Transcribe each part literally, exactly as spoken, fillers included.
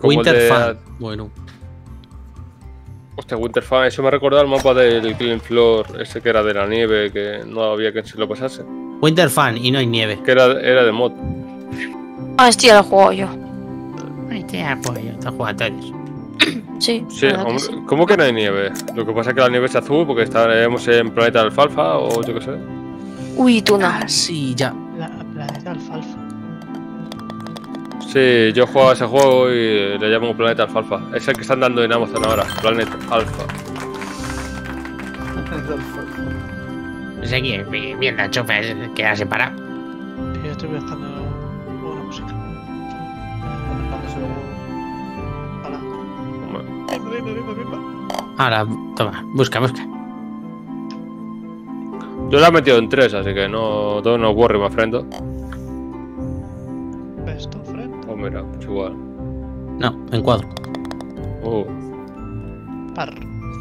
Winterfell. Bueno. Hostia, Winterfell, eso me ha recordado el mapa del Killing Floor, ese que era de la nieve, que no había que se lo pasase. Winterfell y no hay nieve. Que era, era de mod. Ah, este ya lo he jugado yo. Este ya pues yo, está jugando todos. Sí, Sí, verdad que hombre, sí. ¿cómo que no hay nieve? Lo que pasa es que la nieve es azul porque estaremos en planeta alfalfa o yo qué sé. Uy, tuna. Ah, sí, ya. La planeta alfalfa. Sí, yo he jugado a ese juego y le llamo planeta alfalfa. Es el que están dando en Amazon ahora, planeta alfa. Es aquí, viendo al chofer queda separado. Sí, yo estoy buscando una música. Hola. Bimba, bimba, bimba, bimba. Ahora, toma, busca, busca. Yo la he metido en tres, así que no, todo no worry, my friend. Best of friend. Pues mira, pues igual. No, en cuadro. Uh. Par.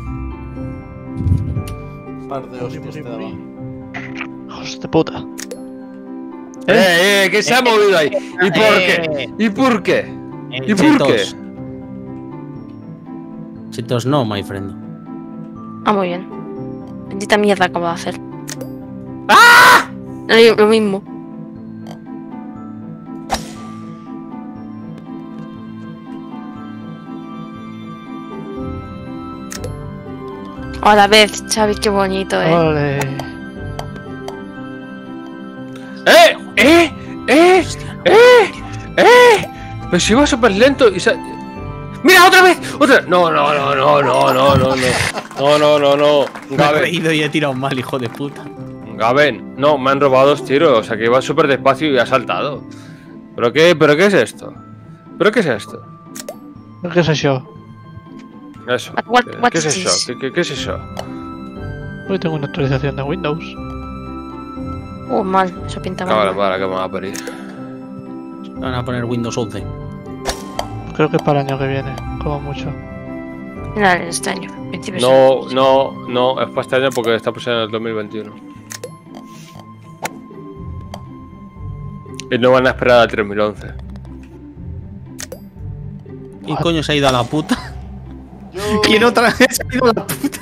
Par de hostias te daba. Hijos de puta. ¡Eh, eh! ¿Qué se ha movido ahí? ¿Y por qué? ¿Y por qué? ¿Y por qué? Chetos no, my friend. Ah, muy bien. Bendita mierda acabo de hacer. ¡Ah! Lo, lo mismo. Hola, Beth, Xavi, qué bonito, eh. Ole. ¡Eh! ¡Eh! ¡Eh! ¡Eh! ¡Eh! Pero si iba súper lento y se... ¡Mira, otra vez! ¡Otra! No, no, no, no, no, no, no, no. No, no, no, no. Me he Gaben. reído y he tirado mal, hijo de puta. Gaben. No, me han robado dos tiros. O sea que iba súper despacio y ha saltado. ¿Pero qué? ¿Pero qué es esto? ¿Pero qué es esto? ¿Qué es eso? Eso. What- what- ¿Qué, what qué es is eso? this? ¿Qué, qué, qué es eso? Hoy tengo una actualización de Windows. Uh, mal, eso pinta mal. Cámara, para, que me va a pedir. Van a poner Windows once. Creo que es para el año que viene, como mucho. Final de este año, principios No, no, no, es para este año porque estamos en el dos mil veintiuno. Y no van a esperar al tres mil once. ¿Quién coño se ha ido a la puta? Yo... ¿Quién otra vez se ha ido a la puta?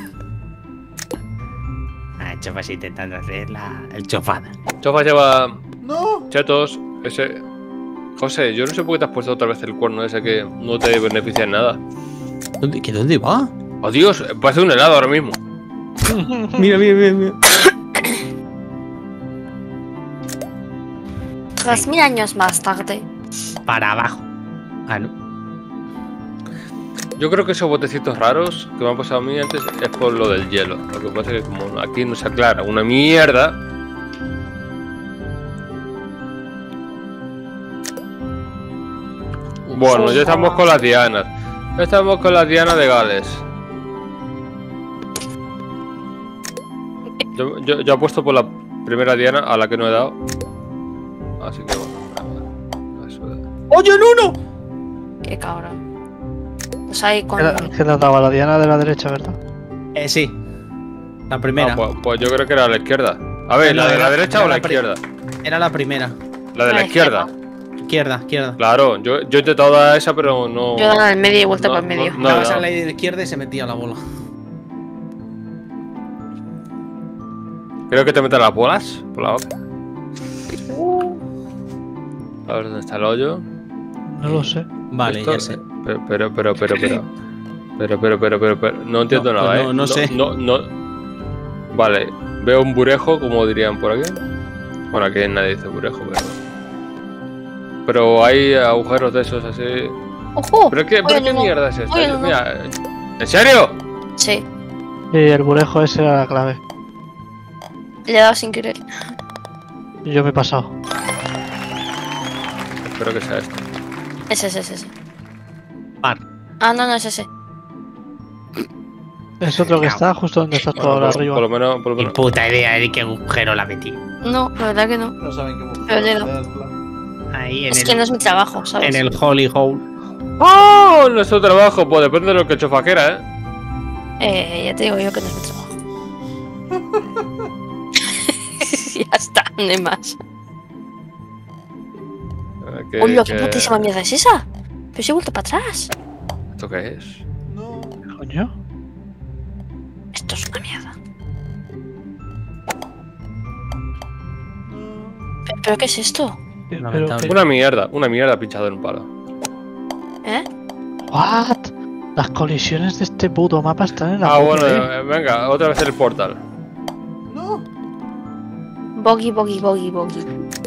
Ah, el chofas intentando hacer la... el chofada. Chofa lleva ¡No! chetos, ese... José, yo no sé por qué te has puesto otra vez el cuerno ese que no te beneficia en nada. ¿Dónde, ¿que dónde va? ¡Oh, Dios! Parece un helado ahora mismo. Mira, mira, mira, mira. Tras mil años más tarde. Para abajo. Ah, no. Yo creo que esos botecitos raros que me han pasado a mí antes es por lo del hielo. Lo que pasa es que como aquí no se aclara una mierda... Bueno, ya estamos con las dianas. Ya estamos con las dianas de Gales. Yo, yo, yo apuesto por la primera diana a la que no he dado. Así que bueno. nada, eso es. ¡Oye, en uno! Qué cabrón. Pues ahí con. Era- Que nos daba la diana de la derecha, ¿verdad? Eh, sí. La primera. Ah, pues, pues yo creo que era a la izquierda. A ver, ¿la de la derecha o la izquierda? Era la primera. La de la La izquierda. Izquierda, izquierda. Claro, yo, yo he intentado dar esa, pero no. Yo daba en el medio y vuelta no, por el medio. no, no, Dabas no. a la izquierda y se metía la bola. Creo que te meten las bolas por la boca. A ver dónde está el hoyo. No lo sé. Vale, Esto- ya sé. Pero, pero, pero, pero, pero. Pero, pero, pero, pero, pero. No entiendo No, nada, pues eh. no- no sé. No, no. Vale, veo un burejo, como dirían por aquí. Bueno, aquí nadie dice burejo, pero. Pero hay agujeros de esos así. ¡Ojo! ¿Pero qué, pero Oye, qué no. mierda es esta? Oye, no. Mira, ¿en serio? Sí, Y el burejo ese era la clave. le he dado sin querer. Y yo me he pasado. Espero que sea esto. Ese, ese, ese. ese. Par. Ah, no, no es ese. Es otro que está justo donde estás tú Bueno, ahora por, arriba. por lo menos, por lo Ni menos. puta idea de qué agujero la metí. No, la verdad que no. No saben qué buscar. Pero llega. hacerla. Ahí en Es el, que no es mi trabajo, ¿sabes? en el Holy Hole. ¡Oh! Nuestro trabajo, pues depende de lo que he hecho Faquera, eh. Eh, ya te digo yo que no es mi trabajo. Ya está, no hay más. Eh, que- Oye, qué que- putísima mierda es esa. Pero si he vuelto para atrás. ¿Esto qué es? No, Coño. Esto es una mierda. no. ¿Pero, pero qué es esto? Pero, Lamentable. Una mierda, una mierda pinchado en un palo. ¿Eh? ¿What? Las colisiones de este puto mapa están en la Ah, puta, bueno, eh. eh, venga, otra vez el portal. No. Boggy, boggy, boggy, boggy.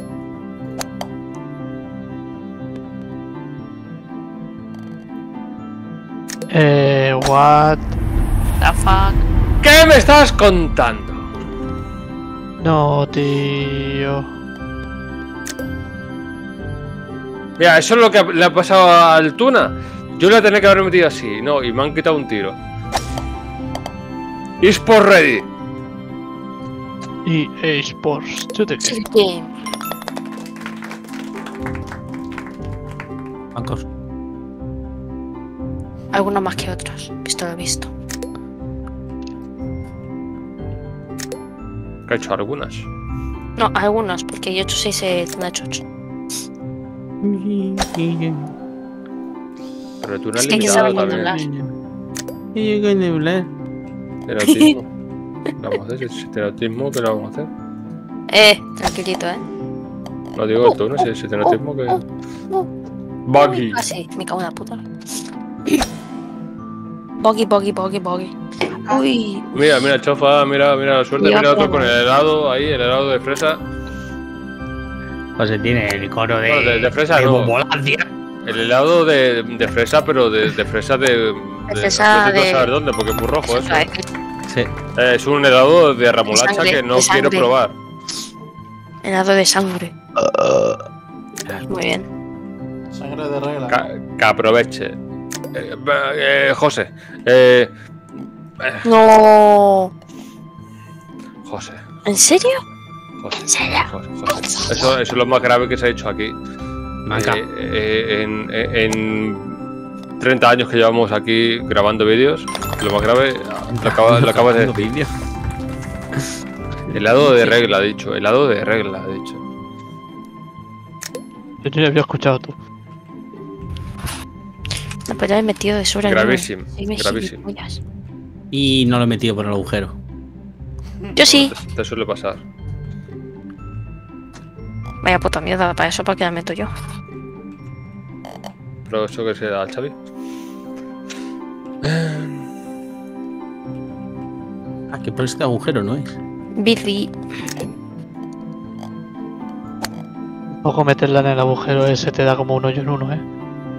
Eh, what? The fuck. ¿Qué me estás contando? No, tío. Mira, eso es lo que le ha pasado al Tuna. Yo la tenía que haber metido así, no, y me han quitado un tiro. eSport ready. Y eSports, to the Sí, game. game. Bancos. Algunos más que otros. Visto lo visto. Que he hecho algunas. No, algunos, porque yo he hecho seis eh, nachos. Pero el Tuna Es es que hay que limitado saber también. controlar. Y yo que hablar. Estereotismo. ¿Qué vamos a hacer? Si es estereotismo, ¿qué le vamos a hacer? Eh, tranquilito, eh. No digo el Tuna, si es estereotismo que... Buggy. Ah, sí, me cago en la puta. Boggy, boggy, boggy, boggy. Uy. Mira, mira, chofa, mira, mira la suerte, Dios, mira otro qué con el helado ahí, el helado de fresa. Pues tiene el coro de. Bueno, de- de fresa no. Bombolancia. El helado de, de fresa, pero de, de fresa de... de fresa no sé de- saber dónde, porque es muy rojo eso. Eh, Sí. Eh, es un helado de remolacha sangre, que no de quiero sangre. probar. Helado de sangre. Muy bien. Sangre de regla. Ca- que aproveche. Eh, eh, José. Eh, No. José. ¿En serio? José. ¿En serio? José, José. Eso, eso es lo más grave que se ha hecho aquí. Manca. Eh, eh, en, en treinta años que llevamos aquí grabando vídeos, lo más grave lo, acaba- lo acabas de decir. Vídeo. Helado de regla, ha dicho. Helado de regla, ha dicho. Yo ya había escuchado tú. No podría haber metido de sobra. Gravísimo, Sí, me gravísimo. gilipollas. Y no lo he metido por el agujero. Yo sí. Te, te suele pasar. Vaya puta mierda, para eso para que la meto yo. Pero eso que se da al Xavi. Ah, que por este agujero no es. Billy. Un poco meterla en el agujero ese te da como un hoyo en uno, eh.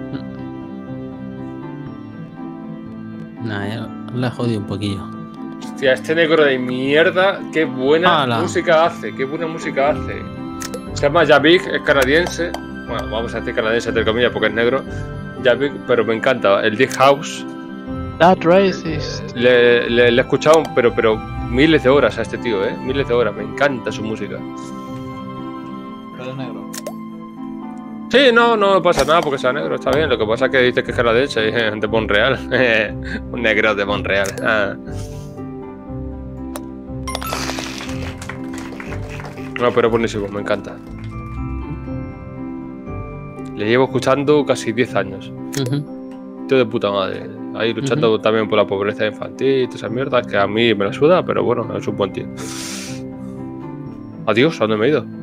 Nah, ya la he jodido un poquillo. Hostia, este negro de mierda, qué buena Ala. música hace, qué buena música hace. Se llama Javik, es canadiense. Bueno, vamos a decir canadiense entre comillas porque es negro. Javik, pero me encanta. El Deep House. That racist. Le, le- le he escuchado, pero, pero miles de horas a este tío, ¿eh? Miles de horas. Me encanta su música. Pero es negro. Sí, no, no pasa nada porque sea negro, está bien. Lo que pasa es que dices que es canadiense, eh, de Montreal. Un negro de Montreal. Ah. No, pero buenísimo, me encanta. Le llevo escuchando casi diez años. Ujú. Tío de puta madre. Ahí luchando también por la pobreza infantil y todas esas mierdas que a mí me la suda, pero bueno, es un buen tío. Adiós, ¿a dónde me he ido?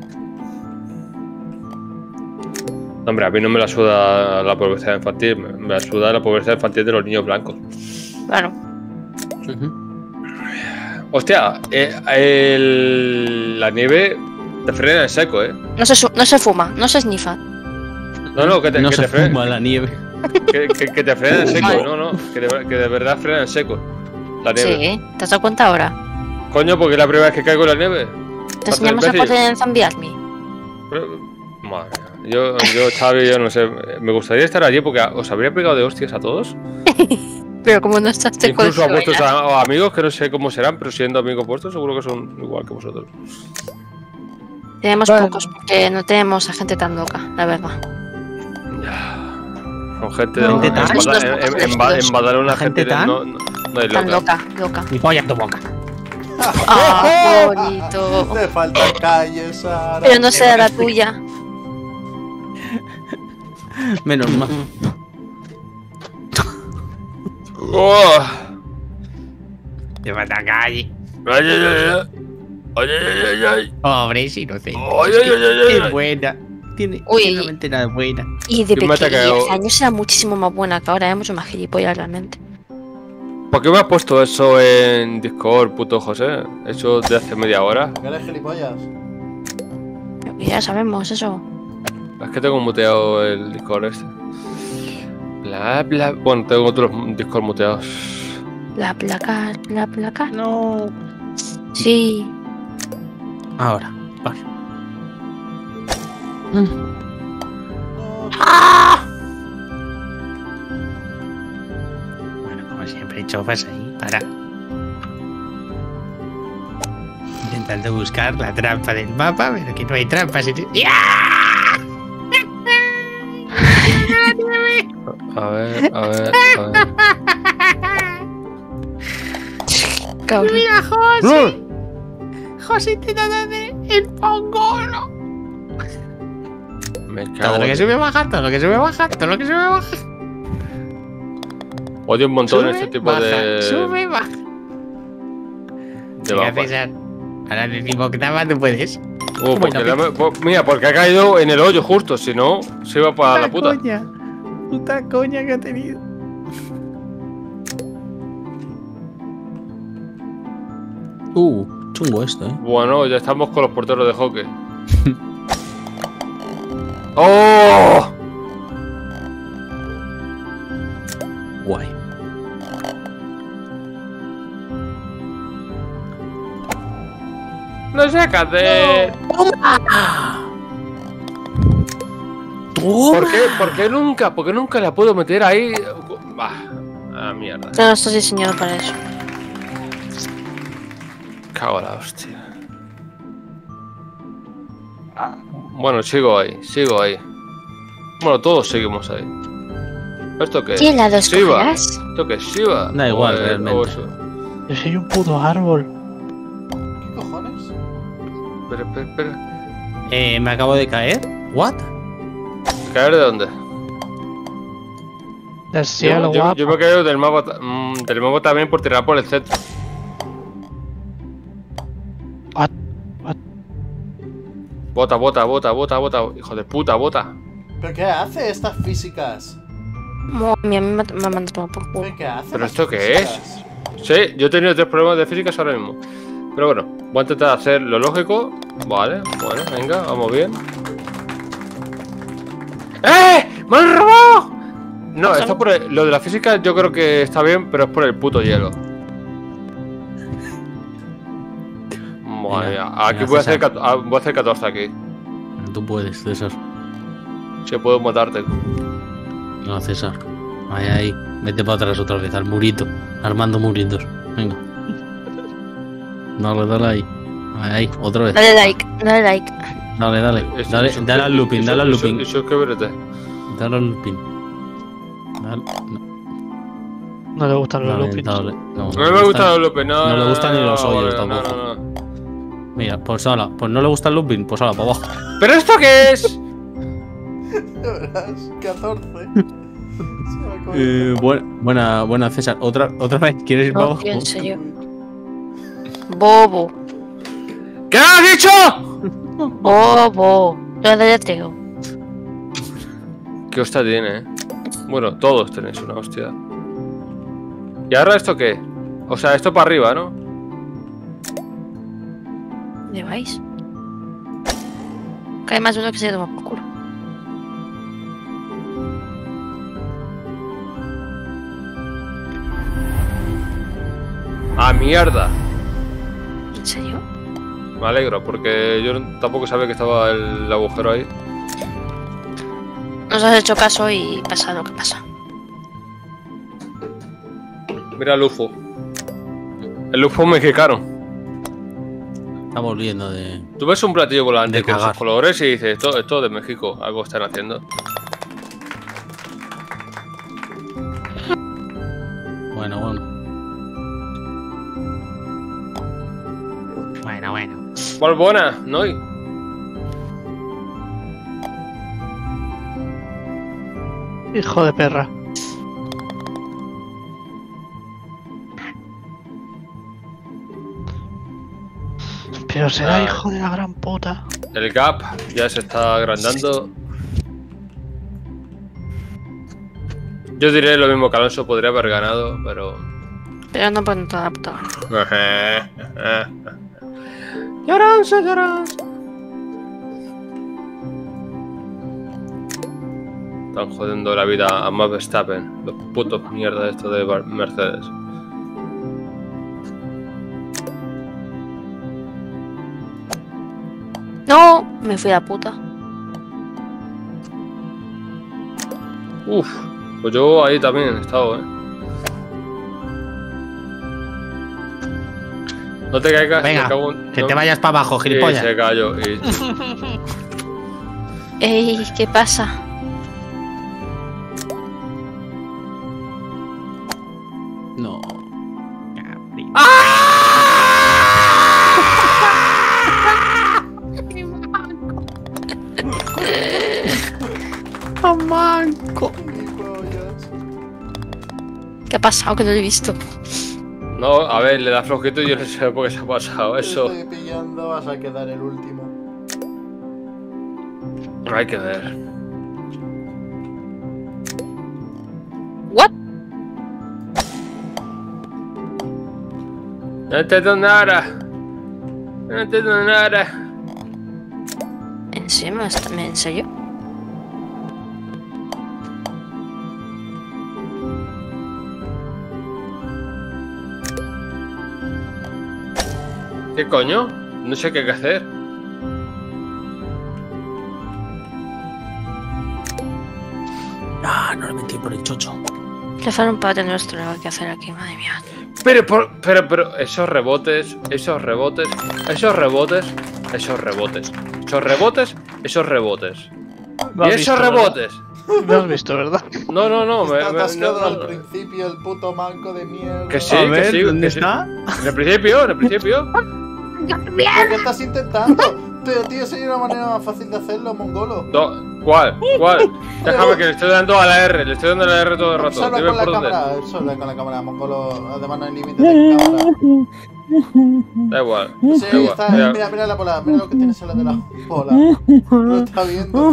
Hombre, a mí no me la suda la pobreza infantil, me me la suda la pobreza infantil de los niños blancos. Claro. Ujú. Hostia, eh, el- la nieve te frena en seco, ¿eh? No se, su- no se fuma, no se snifa. No, no, que te, No que se te frena, fuma la nieve. que, que- que te frena en seco, Vale. no, no, que de, que de verdad frena en seco la nieve. Sí, ¿te has dado cuenta ahora? Coño, porque es la primera vez que caigo en la nieve. Te enseñamos a imbécil. poner en Zombie Army. Pero, madre mía, yo, yo, Xavi, yo no sé, me gustaría estar allí porque os habría pegado de hostias a todos. Pero como no estás de Incluso a consuela. vuestros a- a amigos, que no sé cómo serán, pero siendo amigos vuestros, seguro que son igual que vosotros. Tenemos Bueno. pocos porque no tenemos a gente tan loca, la verdad. Con gente No, de. gente tan- en, Bada- en, en, en, Ba- en Badalona, ¿Gente gente, de- tan? no, no, no hay Tan loca. loca, loca. Mi polla en tu boca. Ah, bonito. Te falta calle, Sara. Pero no será la tuya. Menos mal. Oh. Te va a atacar allí. Ay, ay, ay, ay, ay, ay, ay. Pobre, es inocente. Ay, Es ay, que ay, ay, ay. es buena. Tiene Uy. realmente nada buena. Y de ¿Quién me ha pequeña, atacado? hace años era muchísimo más buena que ahora, es mucho más gilipollas realmente. ¿Por qué me has puesto eso en Discord, puto José? Eso de hace media hora. ¿Por qué eres gilipollas? Pero que ya sabemos eso. Es que tengo muteado el Discord este. Bla, bla. Bueno, tengo otros Discord muteados. La placa, la placa. No. Sí. Ahora, vale. No. Bueno, como siempre, chofas ahí para. Intentando buscar la trampa del mapa, pero que no hay trampas. ¡Ya! A ver, a ver, a ver. Cabrón. ¡Mira, José! José intentando hacer el pongolo. Me Todo cago lo que en... sube baja, todo lo que sube baja, todo lo que sube baja. Odio un montón Sube, este tipo baja, de... Sube, baja. de Venga, mapas. César. A la decimoctava tú puedes. Uh, porque la me- po- mira, porque ha caído en el hoyo justo, si no, se iba para la puta. Coña. Puta coña que ha tenido. Uh, chungo esto, eh. Bueno, ya estamos con los porteros de hockey. ¡Oh! Guay. ¡No sacas de... ¿Por qué? ¿Por qué nunca? ¿Por qué nunca la puedo meter ahí? Bah, ah, mierda. No estás diseñado para eso. Cago en la hostia. Bueno, sigo ahí, sigo ahí. Bueno, todos seguimos ahí. ¿Esto qué es? ¿Qué lado Shiva. escogerás? ¿Esto qué es? Shiva. Da igual, O, eh, realmente. o eso. Yo soy un puto árbol. ¿Qué cojones? Espera, espera, espera. Eh, me acabo de caer. ¿What? ¿Caer de dónde? Del cielo, yo, yo, guapo. yo me he caído del mapa, ta- mm, del mapa también por tirar por el centro. What? What? Bota, bota, bota, bota, bota. Hijo de puta, bota. ¿Pero qué hace estas físicas? Mo- A mí me, me ha mandado por culo. ¿Pero qué hace? ¿Pero las esto qué es? físicas? Sí, yo he tenido tres problemas de físicas ahora mismo. Pero bueno, voy a intentar hacer lo lógico. Vale, bueno, venga, vamos bien. ¡Eh! ¡Me han robado! No, está por el- lo de la física yo creo que está bien, pero es por el puto hielo. Madre mía, aquí venga, voy a, hacer, César. cato- ah, voy a hacer catorce aquí. Tú puedes, César. Si puedo matarte. No, César. Ahí, ahí. Vete para atrás otra vez, al murito. Armando muritos. Venga. Dale, dale ahí. Ahí, ahí, otra vez. Dale like, dale like. Dale, dale. Eso- Dale, eso- dale al looping, eso- dale al eso- looping. Eso es que verete. Dale al looping. Dale, no, No le gustan los dale, loopings. dale. No, No me gusta el looping, no. no le gustan ni los hoyos no, tampoco. No, no, no. Mira, pues ala, pues no le gusta el looping, pues ala, para abajo. ¿Pero esto qué es? Ya verás, catorce. Se va a comer. Eh, buena, buena, buena, César. Otra, otra vez, ¿quieres ir para No, abajo? tío, en serio. Bobo. ¿Qué has dicho? Bobo. Lo deletreo. ¿Qué hostia tiene, eh? Bueno, todos tenéis una hostia. ¿Y ahora esto qué? O sea, esto para arriba, ¿no? ¿Dónde vais? Que hay más de uno que se toma por culo. ¡Ah, mierda! ¿En serio? Me alegro, porque yo no- tampoco sabía que estaba el agujero ahí. Nos has hecho caso y pasa lo que pasa. Mira el U F O. El U F O mexicano. Está volviendo de. Tú ves un platillo volante De con cagar. sus colores y dices, esto, esto de México, algo están haciendo. Bueno, bueno. Bueno, bueno. ¿Cuál buena? ¿No? Hijo de perra. Pero será Ah. hijo de la gran puta. El gap ya se está agrandando. Yo diré lo mismo que Alonso podría haber ganado, pero... Pero no por toda la puta gana. Lloranza, lloranza. Están jodiendo la vida a Max Verstappen, los putos mierda estos de Bar- Mercedes. No, me fui a la puta. Uf, pues yo ahí también he estado, eh. No te caigas, Venga, me acabo- que no- te vayas para abajo, Sí, gilipollas. se cayó. Y... Ey, ¿qué pasa? No. ¡Manco! Gilipollas. ¿Qué ha pasado? Que no lo he visto. No, a ver, le da flojito y yo no sé por qué se ha pasado Te eso. estoy pillando, vas a quedar el último. Hay que ver. ¿What? No entiendo nada. No entiendo nada. ¿En serio? ¿Me- ¿En serio? ¿Qué coño? No sé qué hay que hacer. Ah, no le metí por el chocho. Le falta un padre nuestro, lo que hay que hacer aquí, madre mía. Pero, por- pero, pero, esos rebotes, esos rebotes, esos rebotes, esos rebotes, esos rebotes, esos rebotes. Me Y has esos visto, rebotes. ¿verdad? Me has visto, ¿verdad? No, no, no, me, Está me- atascado no, al no. principio el puto manco de mierda. Que sí, A que ver, sí, ¿dónde que sí. está? En el principio, en el principio. ¿Por qué estás intentando? Tío, tío, sería una manera más fácil de hacerlo, mongolo. No, ¿cuál? ¿Cuál? Déjame que le estoy dando a la R, le estoy dando a la R todo el rato. Observa Dime con la por dónde. cámara, observa con la cámara, mongolo. Además no hay límite de cámara. Da igual. Sí, da igual. está, Mira, mira, mira la bola, mira lo que tienes en la de la bola. Lo está viendo.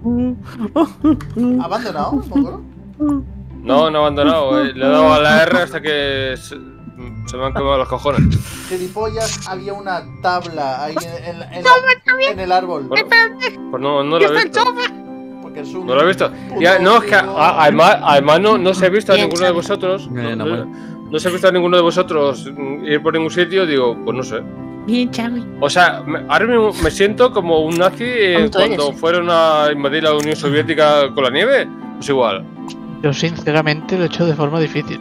¿Ha abandonado, mongolo? No, no he abandonado. eh. Le he dado a la R hasta que se, se me han quemado los cojones. Gilipollas, había una tabla ahí en, en, en, la- en el árbol. Bueno, pues no, no lo he visto. Porque es un. No lo he visto. puto Ya, no, es que ciego. a- además, además no, no se ha visto a Bien, ninguno de Xavi. vosotros. Eh, No, no, no, no se ha visto a ninguno de vosotros mm, ir por ningún sitio. Digo, pues no sé. Bien, Xavi. O sea, me- ahora mismo me siento como un nazi eh, Como tú cuando eres. fueron a invadir la Unión Soviética con la nieve. Pues igual. Yo sinceramente lo he hecho de forma difícil.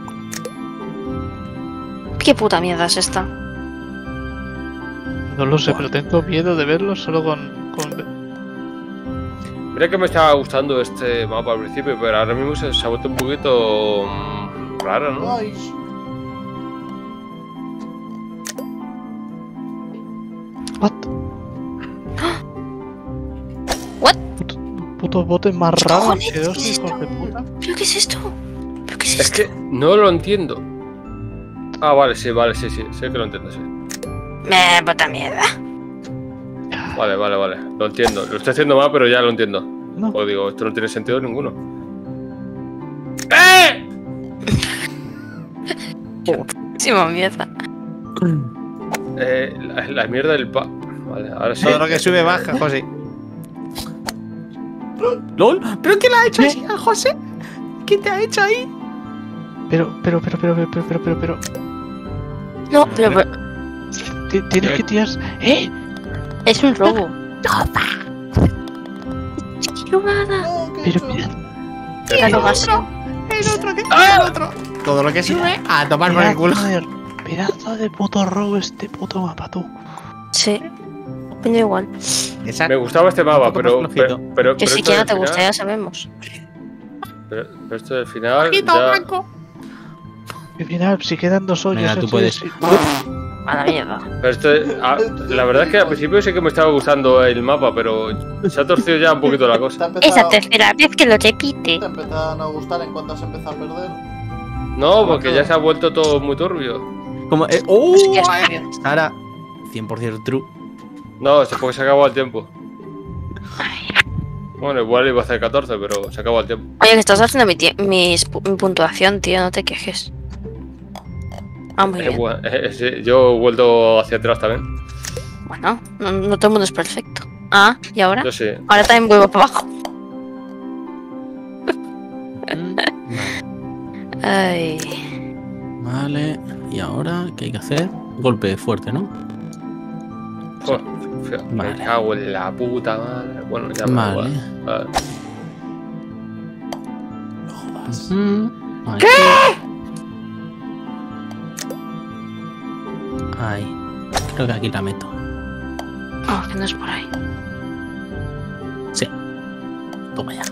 ¿Qué puta mierda es esta? No lo sé, pero tengo miedo de verlo solo con... con... Mira que me estaba gustando este mapa al principio, pero ahora mismo se, se ha vuelto un poquito mm, raro, ¿no? Ay, What? What? Puto- Putos botes más raros cojones que dos es hijos de esto? puta. ¿Pero qué es esto? ¿Pero qué es Es esto? que no lo entiendo. Ah, vale, sí, vale, sí, sí, sé que lo entiendo, sí. Me puta mierda. Vale, vale, vale, lo entiendo. Lo estoy haciendo mal, pero ya lo entiendo. No. O digo, esto no tiene sentido ninguno. ¡Eh! Muchísima mierda. eh la, la mierda del pa... Vale, ahora sí. Todo lo que sube baja, José. ¿Lol? ¿Pero quién le ha hecho así al José? ¿Quién te ha hecho ahí? Pero, pero, pero, pero, pero, pero, pero, pero... No, pero, pero ti- Tienes que tirar... ¡Eh! es un robo. ¡Robada! no, ¿qué he Pero hecho? mirad, La robaste. El otro, ¿qué? El otro. Todo lo que sube a tomar por el culo. pedazo de, pedazo de puto robo este puto mapa, tú. Sí. Opino igual. Esa- Me gustaba este mapa, Un poco pero, más pero, flojito. pero, Que pero si esto que no del te gusta, final- ya sabemos. Pero, pero esto del final Flojito, ya... Franco. Al final, si quedan dos hoyos... Venga, tú así, puedes. así- A la mierda. Pero esto, ah, la verdad es que al principio sí que me estaba gustando el mapa, pero se ha torcido ya un poquito la Te ha cosa. Esa empezado, tercera vez que lo repite. te ha empezado a no gustar en cuanto has empezado a perder. No, porque ya se ha vuelto todo muy turbio. Como, eh, ¡oh! Es que es obvio. Sara, cien por ciento true. No, es porque se acabó el tiempo. Ay. Bueno, igual iba a hacer catorce, pero se acabó el tiempo. Oye, que estás haciendo mi, tie- mis pu- mi puntuación, tío, no te quejes. Ah, muy Eh, bien. bueno, eh, eh, sí, yo he vuelto hacia atrás también. Bueno, no, no todo el mundo es perfecto. Ah, ¿y ahora? Yo sí. Ahora también vuelvo para abajo. Mm, Ay. Vale, y ahora, ¿qué hay que hacer? Golpe fuerte, ¿no? Joder, fíjate, Vale. Me cago en la puta madre. Bueno, ya me da Vale. igual. Vale. No jodas. Mm, ¿Qué? Ahí. Creo que aquí la meto. Oh, que no es por ahí. Sí. Toma ya.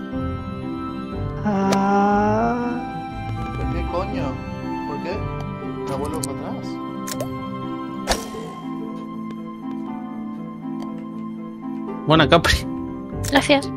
Ah, ¿Por qué coño? ¿Por qué? ¿Me vuelvo para atrás? Buena, Capri. Gracias.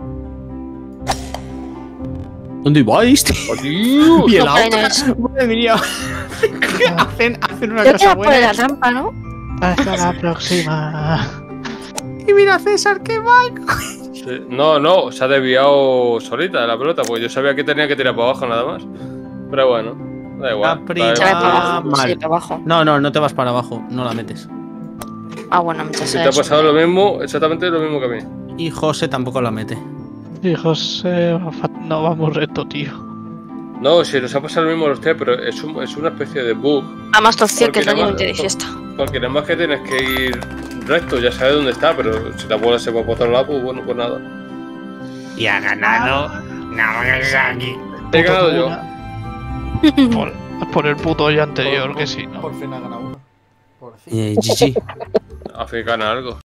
¿Dónde vais, tío? ¡Adiós! Y el No, ahí no auto. es. Madre mía. hacen, hacen una Yo cosa quiero poner la buena. rampa, ¿no? hasta la próxima. Y mira, César, qué mal. Sí. No, no, se ha desviado solita la pelota, porque yo sabía que tenía que tirar para abajo nada más. Pero bueno, da igual. Capri, Da Se va igual. para Ah, abajo. mal. Sí, para abajo. No, no, no te vas para abajo. No la metes. Ah, bueno, me Si te ha pasado lo mismo, exactamente lo mismo que a mí. Y José tampoco la mete. Y José, no vamos recto, tío. No, si nos ha pasado lo mismo a los tres, pero es, un- es una especie de bug. Ah, más torcido que Porque el nada daño más- de fiesta. Porque nada más que tienes que ir recto, ya sabes dónde está, pero si te abuelas se va por otro lado, pues bueno, pues nada. Y ha ganado Nagasaki. He ganado yo. Por, por el puto hoyo anterior, Por- que sí, ¿no? Por fin ha ganado uno. Pobrecito. Eh, G G. Africana algo.